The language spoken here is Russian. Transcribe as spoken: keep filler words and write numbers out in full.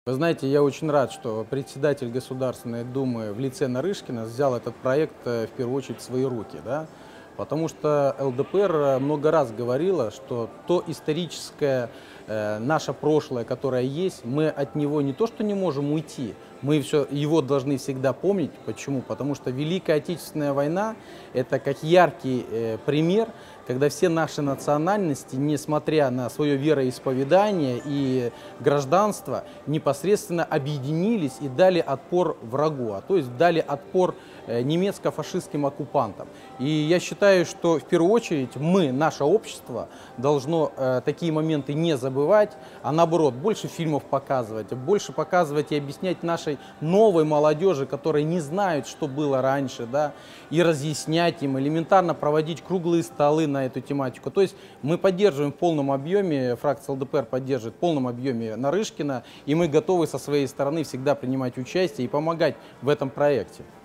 Вы знаете, я очень рад, что председатель Государственной Думы в лице Нарышкина взял этот проект э, в первую очередь в свои руки, да? Потому что эл дэ пэ эр много раз говорила, что то историческое э, наше прошлое, которое есть, мы от него не то что не можем уйти, мы все, его должны всегда помнить. Почему? Потому что Великая Отечественная война – это как яркий э, пример, когда все наши национальности, несмотря на свое вероисповедание и гражданство, непосредственно объединились и дали отпор врагу, а то есть дали отпор э, немецко-фашистским оккупантам. И я считаю, что в первую очередь мы, наше общество, должно э, такие моменты не забывать, а наоборот, больше фильмов показывать, больше показывать и объяснять нашей новой молодежи, которая не знают, что было раньше, да, и разъяснять им, элементарно проводить круглые столы на эту тематику. То есть мы поддерживаем в полном объеме, фракция эл дэ пэ эр поддерживает в полном объеме Нарышкина, и мы готовы со своей стороны всегда принимать участие и помогать в этом проекте.